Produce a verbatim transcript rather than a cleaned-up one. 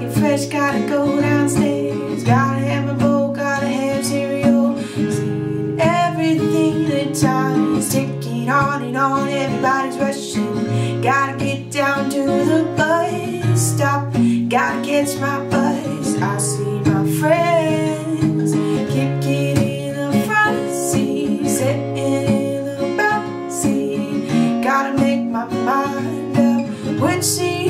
get fresh, gotta go downstairs. Gotta have my bowl, gotta have cereal. Seeing everything, the time is ticking on and on. Everybody's rushing. Gotta get down to the bus stop. Gotta catch my bus. I see my friends kicking in the front seat, sitting in the back seat. Gotta make my mind up which seat